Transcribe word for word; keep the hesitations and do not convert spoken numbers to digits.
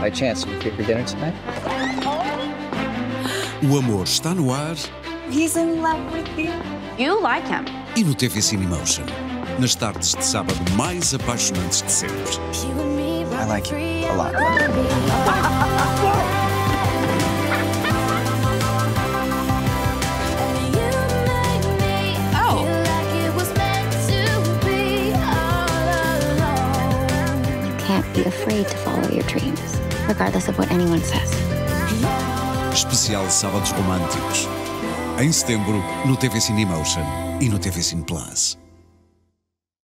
By chance, you here for dinner tonight? O amor está no ar. He's in love with you. You like him. E no TVCine Emotion, nas tardes de sábado mais apaixonantes de sempre. I like you a lot. Oh. You can't be afraid to follow your dreams, regardless of what anyone says. Especial Sábados Românticos. Em setembro, no TVCine Emotion e no TVCine Plus.